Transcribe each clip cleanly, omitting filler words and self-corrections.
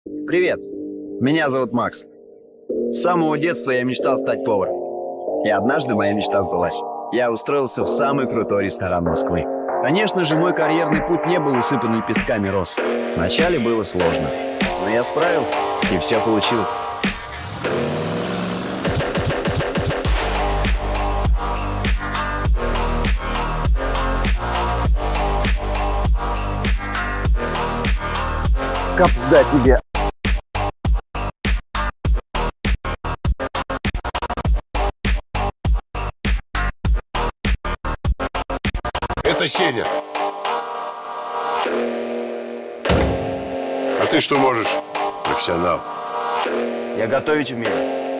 Привет, меня зовут Макс. С самого детства я мечтал стать поваром. И однажды моя мечта сбылась. Я устроился в самый крутой ресторан Москвы. Конечно же, мой карьерный путь не был усыпан лепестками роз. Вначале было сложно, но я справился, и все получилось. Капсда тебе. Это Сеня. А ты что можешь? Профессионал. Я готовить умею.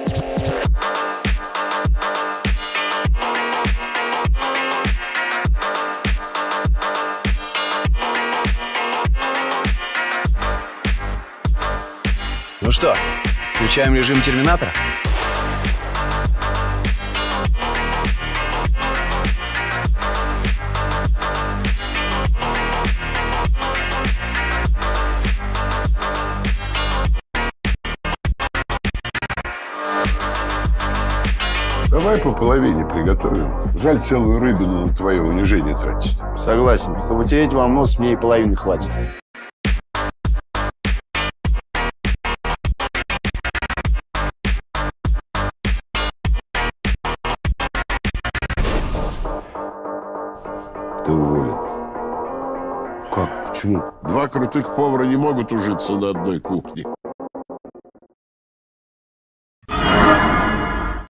Ну что, включаем режим терминатора? Давай по половине приготовим. Жаль целую рыбину на твое унижение тратить. Согласен. Чтобы тереть вам нос, мне и половины хватит. Ты уволен. Как? Почему? Два крутых повара не могут ужиться на одной кухне.